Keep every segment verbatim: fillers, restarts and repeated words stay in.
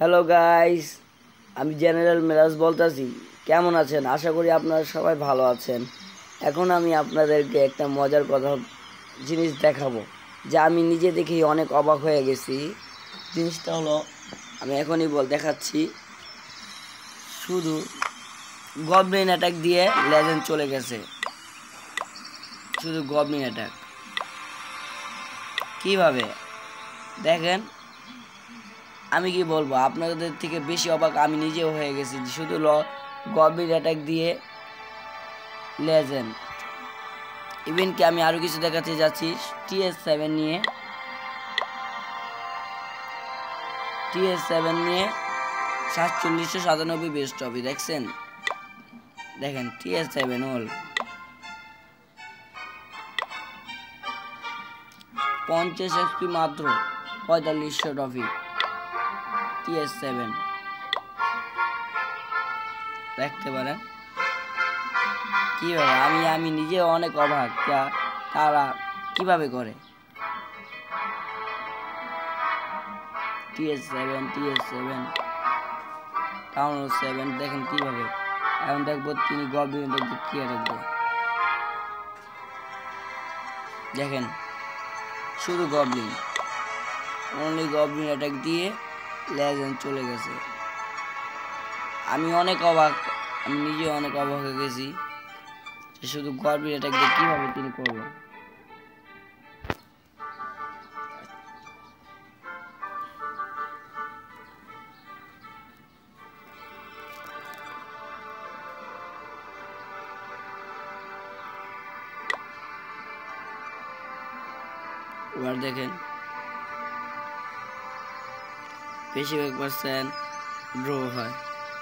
Hello guys, আমি general Meraj বলতাছি। কেমন আছেন? আশা করি আপনারা সবাই ভালো আছেন। এখন আমি আপনাদেরকে একটা মজার কথা জিনিস দেখাবো, যা আমি নিজে দেখেই অনেক অবাক হয়ে গেছি। জিনিসটা হলো, আমি এখনই বল দেখাচ্ছি। শুধু গবলিন অ্যাটাক দিয়ে লেজেন্ড চলে গেছে। শুধু গবলিন অ্যাটাক কিভাবে দেখেন। আমি কি বলবো, আপনাদের থেকে বেশি অবাক আমি নিজেও হয়ে গেছি। শুধু ল গবলিন অ্যাটাক দিয়ে লেজেন্ড। ইভেন কি আমি আরো কিছু দেখাতে যাচ্ছি। টি এস সেভেন নিয়ে টি এস সেভেন নিয়ে সাতচল্লিশশো সাতানব্বই বেস্ট ট্রফি দেখছেন। দেখেন টি এস সেভেন হল পঞ্চাশ এক্সপি মাত্র পঁয়তাল্লিশশো ট্রফি। টি এস সেভেন দেখতে পারেন কিভাবে। আমি আমি নিজে অনেক অবাক তারা কিভাবে করে। T S seven T S seven town seven দেখেন কিভাবে। এখন দেখবো তিনি গবলিন দেখবে কি দেখবো। দেখেন শুধু গবলিন, অনলি গবলিন অ্যাটাক দিয়ে লেজেন্ড চলে গেছে। আমি অনেক অবাক, আমি নিজে অনেক অবাক হয়ে গেছি যে শুধু গবলিন অ্যাটাক দিয়ে কিভাবে তিনি করলো। এবার দেখেন বেশিরভাগ পার্সেন্ট ড্র হয়।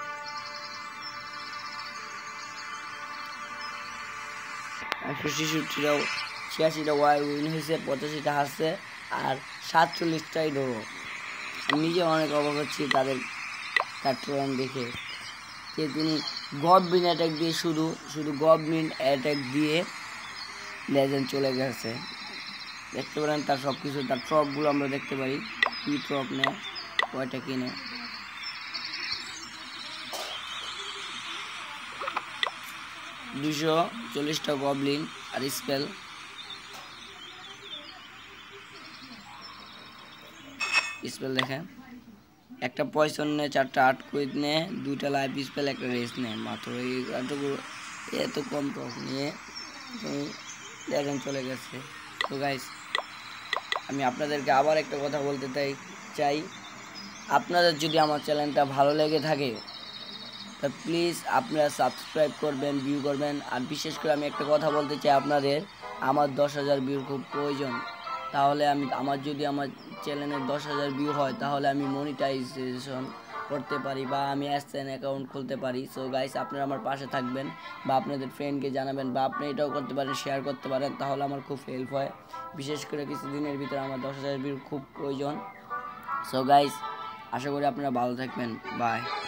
একশো ছেষট্টিটাও ছিয়াশিটা ওয়াই উইন হয়েছে, পঁচাশিটা হাসছে, আর সাতচল্লিশটাই ড্র। আমি নিজে অনেক অবাক হচ্ছি তাদের তার ট্রেন দেখে যে তিনি গবলিন অ্যাটাক দিয়ে শুধু শুধু গবলিন অ্যাটাক দিয়ে লেজেন্ড চলে গেছে। দেখতে পারেন তার সব কিছু, তার ট্রপগুলো আমরা দেখতে পারি। কি ট্রপ নেয়, কয়টা কিনে। দুশো চল্লিশটা গবলিন আর স্পেল। স্পেল দেখেন, একটা পয়সন নেয়, চারটা আট কুইট নেয়, দুইটা লাইফ স্পেল, একটা রেস নেয় মাত্র। এই এত কম টপ নিয়ে লেজেন্ড চলে গেছে। তো গাইস, আমি আপনাদেরকে আবার একটা কথা বলতে চাই, আপনাদের যদি আমার চ্যানেলটা ভালো লেগে থাকে তো প্লিজ আপনারা সাবস্ক্রাইব করবেন, ভিউ করবেন। আর বিশেষ করে আমি একটা কথা বলতে চাই আপনাদের, আমার দশ হাজার ভিউর খুব প্রয়োজন। তাহলে আমি আমার যদি আমার চ্যানেলে দশ হাজার ভিউ হয় তাহলে আমি মনিটাইজেশন করতে পারি বা আমি অ্যাডসেন্স অ্যাকাউন্ট খুলতে পারি। সো গাইস, আপনারা আমার পাশে থাকবেন বা আপনাদের ফ্রেন্ডকে জানাবেন বা আপনি এটাও করতে পারেন, শেয়ার করতে পারেন, তাহলে আমার খুব হেল্প হয়। বিশেষ করে কিছুদিনের ভিতরে আমার দশ হাজার ভিউর খুব প্রয়োজন। সো গাইস, আশা করি আপনারা ভালো থাকবেন। বাই।